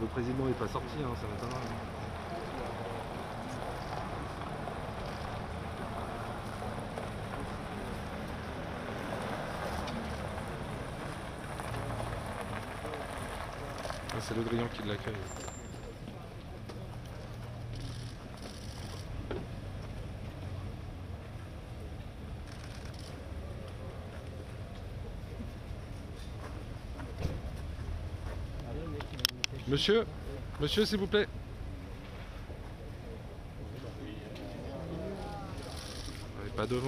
Le président n'est pas sorti, hein, ça m'étonnerait. Ah, c'est le Drian qui l'accueille. Monsieur, monsieur, s'il vous plaît. Pas devant.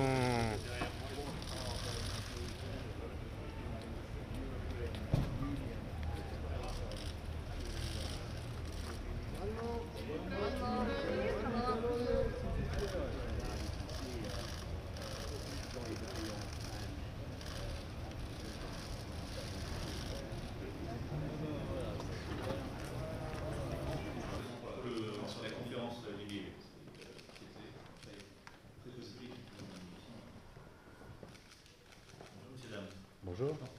Sur la conférence liée, très positif. Bonjour, messieurs, dames. Bonjour.